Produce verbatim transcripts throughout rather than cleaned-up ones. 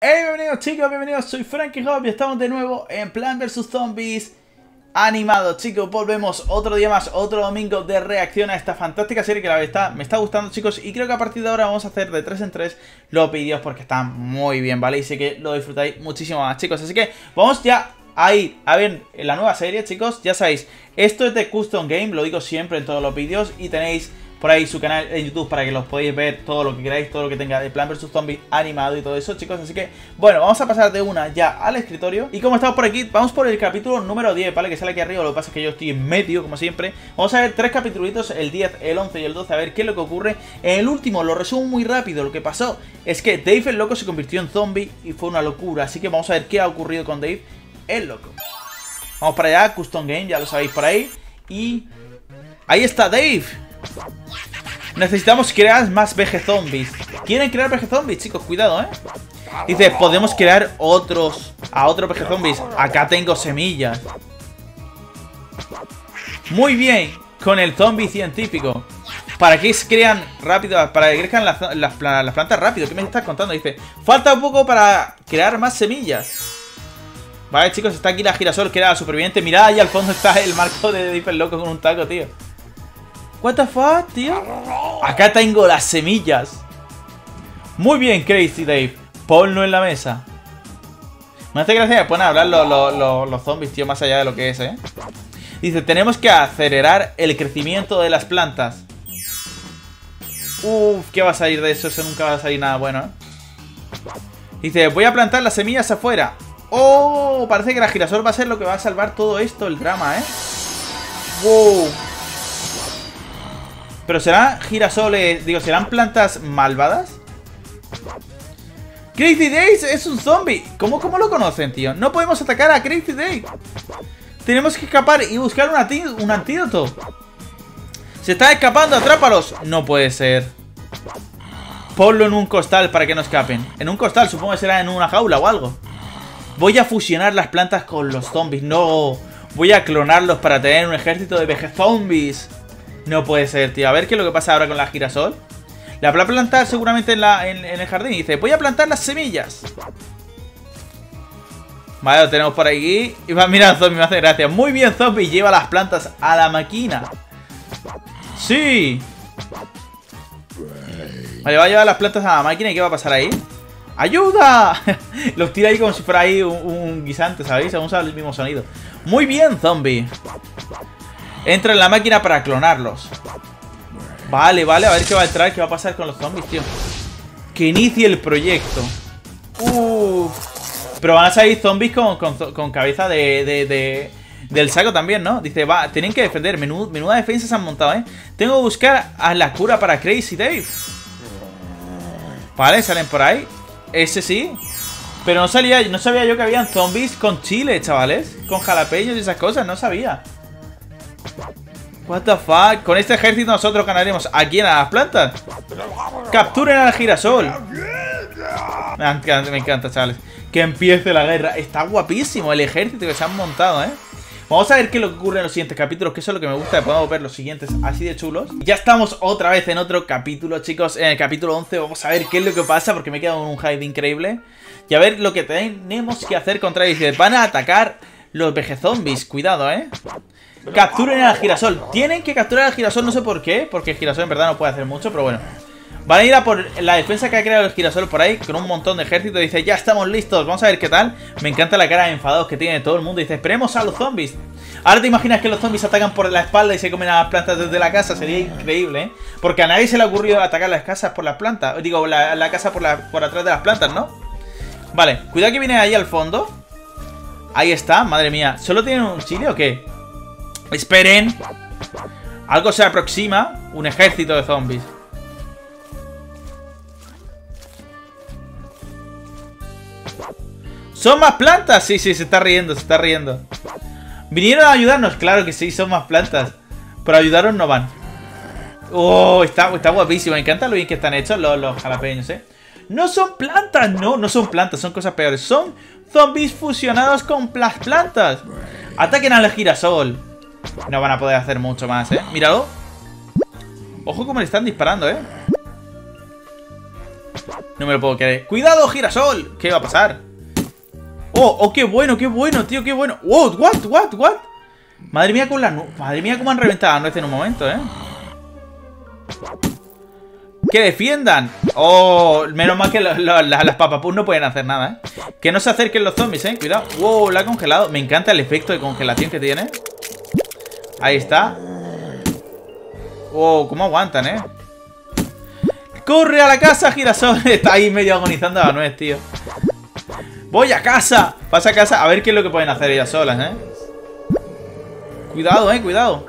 Hey, bienvenidos chicos, bienvenidos, soy Frankie Hop y estamos de nuevo en Plants versus. Zombies animado. Chicos, volvemos otro día más, otro domingo de reacción a esta fantástica serie que la verdad me está gustando, chicos. Y creo que a partir de ahora vamos a hacer de tres en tres los vídeos porque están muy bien, ¿vale? Y sé que lo disfrutáis muchísimo más, chicos. Así que vamos ya a ir a ver la nueva serie, chicos. Ya sabéis, esto es de Custom Game, lo digo siempre en todos los vídeos. Y tenéis por ahí su canal en YouTube para que los podáis ver todo lo que queráis, todo lo que tenga de Plants versus. Zombies animado y todo eso, chicos. Así que, bueno, vamos a pasar de una ya al escritorio. Y como estamos por aquí, vamos por el capítulo número diez, ¿vale? Que sale aquí arriba, lo que pasa es que yo estoy en medio, como siempre. Vamos a ver tres capítulos, el diez, el once y el doce, a ver qué es lo que ocurre. En el último, lo resumo muy rápido, lo que pasó es que Dave el loco se convirtió en zombie y fue una locura. Así que vamos a ver qué ha ocurrido con Dave el loco. Vamos para allá, Custom Game, ya lo sabéis por ahí. Y ahí está Dave. Necesitamos crear más vegezombies. ¿Quieren crear vegezombies, chicos? Cuidado, ¿eh? Dice, podemos crear otros a otros vegezombies. Acá tengo semillas. Muy bien. Con el zombie científico. ¿Para qué se crean rápido? Para que crezcan las, las, las plantas rápido. ¿Qué me estás contando? Dice, falta un poco para crear más semillas. Vale, chicos, está aquí la girasol, que era la superviviente. Mirad, ahí al fondo está el marco de Dave el loco con un taco, tío. What the fuck, tío. Acá tengo las semillas. Muy bien, Crazy Dave. Ponlo en la mesa. Me hace gracia que pueden hablar los, los, los, los zombies, tío, más allá de lo que es, ¿eh? Dice, tenemos que acelerar el crecimiento de las plantas. Uff, ¿qué va a salir de eso? Eso nunca va a salir nada bueno, ¿eh? Dice, voy a plantar las semillas afuera. Oh, parece que la girasol va a ser lo que va a salvar todo esto, el drama, ¿eh? Wow. Pero serán girasoles, digo, ¿serán plantas malvadas? Crazy Dave es un zombie. ¿Cómo, cómo lo conocen, tío? No podemos atacar a Crazy Dave. Tenemos que escapar y buscar un, un antídoto. Se está escapando, atrápalos. No puede ser. Ponlo en un costal para que no escapen. En un costal, supongo que será en una jaula o algo. Voy a fusionar las plantas con los zombies. No, voy a clonarlos para tener un ejército de vegezombies. No puede ser, tío. A ver qué es lo que pasa ahora con la girasol. La va a plantar seguramente en, la, en, en el jardín. Y dice, voy a plantar las semillas. Vale, lo tenemos por aquí. Y va, mira, zombie, me hace gracia. Muy bien, zombie. Lleva las plantas a la máquina. Sí. Vale, va a llevar las plantas a la máquina. ¿Y qué va a pasar ahí? ¡Ayuda! Los tira ahí como si fuera ahí un, un guisante, ¿sabéis? Vamos a usar el mismo sonido. Muy bien, zombie. Entra en la máquina para clonarlos. Vale, vale, a ver qué va a entrar, qué va a pasar con los zombies, tío. Que inicie el proyecto. Uff. Pero van a salir zombies con, con, con cabeza de, de, de del saco también, ¿no? Dice, va, tienen que defender. Menú, menuda defensa se han montado, ¿eh? Tengo que buscar a la cura para Crazy Dave. Vale, salen por ahí. Ese sí. Pero no salía, no sabía yo que habían zombies con chile, chavales. Con jalapeños y esas cosas, no sabía. What the fuck. Con este ejército nosotros ganaremos. ¿A quién? ¿A las plantas? Capturen al girasol. Me encanta, me encanta, chavales. Que empiece la guerra. Está guapísimo el ejército que se han montado, ¿eh? Vamos a ver qué es lo que ocurre en los siguientes capítulos, que eso es lo que me gusta, podemos ver los siguientes así de chulos. Ya estamos otra vez en otro capítulo, chicos. En el capítulo once vamos a ver qué es lo que pasa, porque me he quedado en un hype increíble. Y a ver lo que tenemos que hacer contra ellos. Van a atacar los vegezombies, cuidado, ¿eh? Capturen al girasol. Tienen que capturar al girasol, no sé por qué, porque el girasol en verdad no puede hacer mucho, pero bueno. Van a ir a por la defensa que ha creado el girasol por ahí, con un montón de ejército. Dice, ya estamos listos, vamos a ver qué tal. Me encanta la cara de enfadados que tiene todo el mundo. Dice, esperemos a los zombies. Ahora te imaginas que los zombies atacan por la espalda y se comen a las plantas desde la casa. Sería increíble, ¿eh? Porque a nadie se le ha ocurrido atacar las casas por las plantas. Digo, la, la casa por, la, por atrás de las plantas, ¿no? Vale, cuidado que viene ahí al fondo. Ahí está, madre mía. ¿Solo tienen un chile o qué? Esperen. Algo se aproxima. Un ejército de zombies. ¿Son más plantas? Sí, sí, se está riendo, se está riendo. ¿Vinieron a ayudarnos? Claro que sí, son más plantas. Pero a ayudaros no van. Oh, está, está guapísimo. Me encanta lo bien que están hechos los, los jalapeños, ¿eh? No son plantas, no, no son plantas, son cosas peores. Son zombies fusionados con las plantas. Ataquen al girasol. No van a poder hacer mucho más, ¿eh? Míralo. Ojo cómo le están disparando, ¿eh? No me lo puedo creer. ¡Cuidado, girasol! ¿Qué va a pasar? ¡Oh, oh, qué bueno, qué bueno, tío, qué bueno! ¡Wow, what, what, what! Madre mía con la nu... Madre mía cómo han reventado la nuez en un momento, ¿eh? ¡Que defiendan! ¡Oh! Menos mal que lo, lo, la, las papapus no pueden hacer nada, ¿eh? Que no se acerquen los zombies, ¿eh? Cuidado. ¡Wow! La ha congelado. Me encanta el efecto de congelación que tiene. Ahí está. ¡Wow! ¿Cómo aguantan, eh? ¡Corre a la casa, girasol! Está ahí medio agonizando a la nuez, tío. ¡Voy a casa! Pasa a casa a ver qué es lo que pueden hacer ellas solas, ¿eh? Cuidado, eh, cuidado.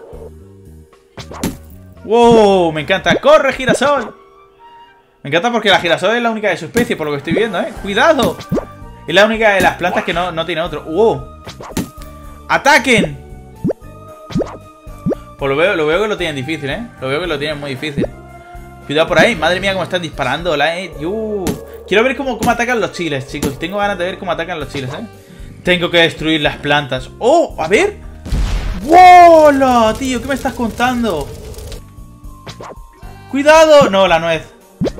¡Wow! Me encanta. ¡Corre, girasol! Me encanta porque la girasol es la única de su especie, por lo que estoy viendo, ¿eh? ¡Cuidado! Es la única de las plantas que no, no tiene otro. ¡Wow! ¡Ataquen! Pues lo veo, lo veo que lo tienen difícil, ¿eh? Lo veo que lo tienen muy difícil. Cuidado por ahí. Madre mía, cómo están disparando. La, eh. uh. Quiero ver cómo, cómo atacan los chiles, chicos. Tengo ganas de ver cómo atacan los chiles, ¿eh? Tengo que destruir las plantas. ¡Oh! A ver. ¡Wow! Tío, ¿qué me estás contando? ¡Cuidado! No, la nuez.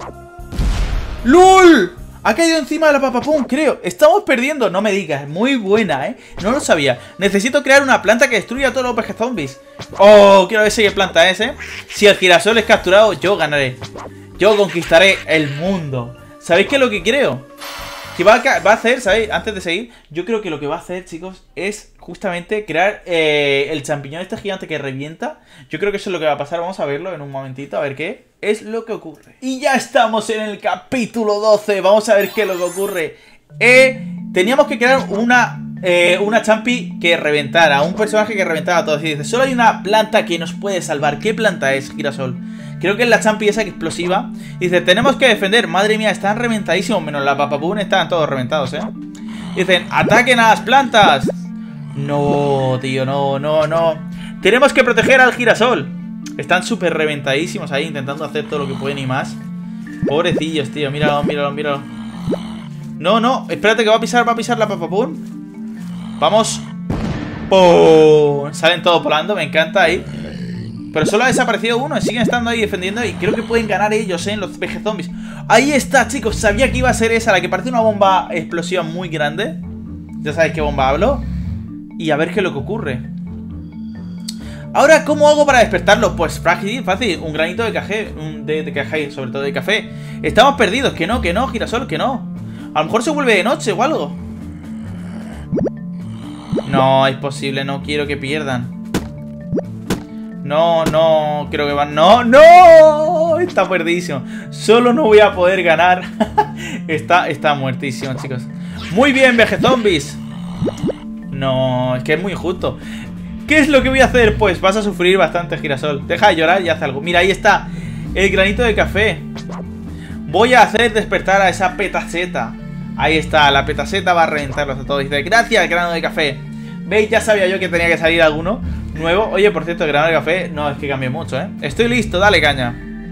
¡Lol! Ha caído encima de la papapum, creo. Estamos perdiendo. No me digas. Muy buena, ¿eh? No lo sabía. Necesito crear una planta que destruya a todos los peje zombies. Oh, quiero ver si qué planta es, ¿eh? Si el girasol es capturado, yo ganaré. Yo conquistaré el mundo. ¿Sabéis qué es lo que creo? Que va a, va a hacer, ¿sabéis? Antes de seguir, yo creo que lo que va a hacer, chicos, es justamente crear eh, el champiñón este gigante que revienta. Yo creo que eso es lo que va a pasar. Vamos a verlo en un momentito, a ver qué es lo que ocurre. Y ya estamos en el capítulo doce. Vamos a ver qué es lo que ocurre. Eh, teníamos que crear una, eh, una champi que reventara, un personaje que reventara a todos. Y dice, solo hay una planta que nos puede salvar. ¿Qué planta es, girasol? Creo que es la champi esa explosiva. Dice, tenemos que defender. Madre mía, están reventadísimos. Menos la papapun, están todos reventados, ¿eh? Dicen, ataquen a las plantas. No, tío, no, no, no. Tenemos que proteger al girasol. Están súper reventadísimos ahí, intentando hacer todo lo que pueden y más. Pobrecillos, tío, míralo, míralo, míralo. No, no, espérate que va a pisar, va a pisar la papapun. Vamos. ¡Pum! Salen todos volando, me encanta ahí. Pero solo ha desaparecido uno, siguen estando ahí defendiendo. Y creo que pueden ganar ellos, ¿eh? En los peje zombies. Ahí está, chicos, sabía que iba a ser esa, la que parece una bomba explosiva muy grande. Ya sabéis qué bomba hablo. Y a ver qué es lo que ocurre. Ahora, ¿cómo hago para despertarlo? Pues fácil, fácil, un granito de café, de, de café, sobre todo de café. Estamos perdidos, que no, que no, girasol, que no. A lo mejor se vuelve de noche o algo. No, es posible, no quiero que pierdan. No, no, creo que van... ¡No, no! Está perdidísimo. Solo no voy a poder ganar. está, está muertísimo, chicos. Muy bien, veje zombies. No, es que es muy injusto. ¿Qué es lo que voy a hacer? Pues vas a sufrir bastante, girasol. Deja de llorar y haz algo. Mira, ahí está el granito de café. Voy a hacer despertar a esa petaseta. Ahí está, la petaseta va a reventarlos a todos. Dice, gracias, grano de café. ¿Veis? Ya sabía yo que tenía que salir alguno nuevo. Oye, por cierto, el grano de café no es que cambie mucho, ¿eh? Estoy listo, dale caña.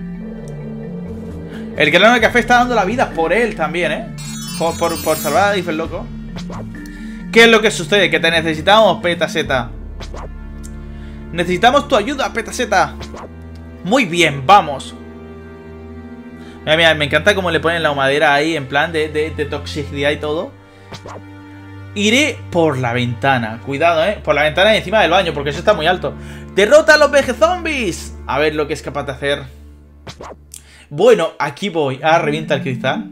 El grano de café está dando la vida por él también, ¿eh? Por, por, por salvar a Dave el loco. ¿Qué es lo que sucede? Que te necesitamos, petaseta. Necesitamos tu ayuda, petaseta. Muy bien, vamos. Mira, mira, me encanta cómo le ponen la madera ahí en plan de, de, de toxicidad y todo. Iré por la ventana. Cuidado, eh. Por la ventana y encima del baño, porque eso está muy alto. ¡Derrota a los veje zombies! A ver lo que es capaz de hacer. Bueno, aquí voy. Ah, revienta el cristal.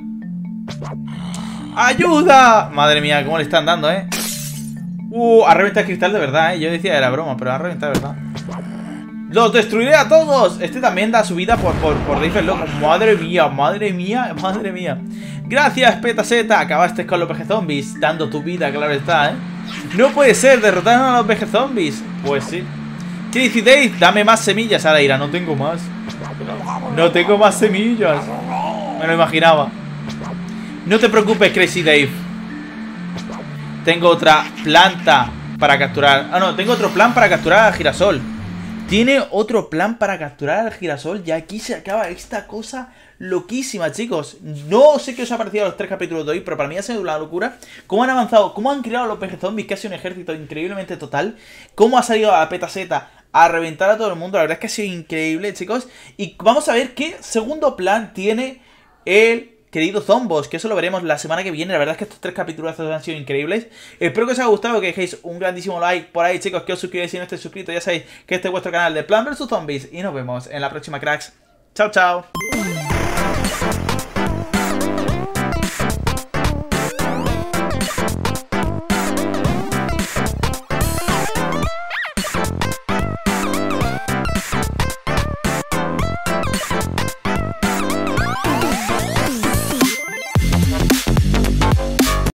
¡Ayuda! Madre mía, cómo le están dando, eh. Uh, ha reventado el cristal de verdad, eh. Yo decía era broma, pero ha reventado de verdad. ¡Los destruiré a todos! Este también da su vida por, por, por Dave el loco. Madre mía, madre mía, madre mía. Gracias, petaseta. Acabaste con los veje zombies, dando tu vida, claro está, ¿eh? No puede ser, derrotaron a los veje zombies. Pues sí. ¿Qué dice Dave? Dame más semillas. Ahora irá, no tengo más. No tengo más semillas. Me lo imaginaba. No te preocupes, Crazy Dave. Tengo otra planta para capturar. Ah, no, tengo otro plan para capturar al girasol. Tiene otro plan para capturar al girasol. Y aquí se acaba esta cosa loquísima, chicos. No sé qué os ha parecido los tres capítulos de hoy, pero para mí ha sido una locura. Cómo han avanzado, cómo han creado los veje zombies, casi un ejército increíblemente total. Cómo ha salido a petaseta a reventar a todo el mundo. La verdad es que ha sido increíble, chicos. Y vamos a ver qué segundo plan tiene el querido Zombos, que eso lo veremos la semana que viene. La verdad es que estos tres capítulos han sido increíbles. Espero que os haya gustado, que dejéis un grandísimo like por ahí, chicos, que os suscribáis si no estáis suscritos. Ya sabéis que este es vuestro canal de Plan versus Zombies y nos vemos en la próxima, cracks. Chao, chao.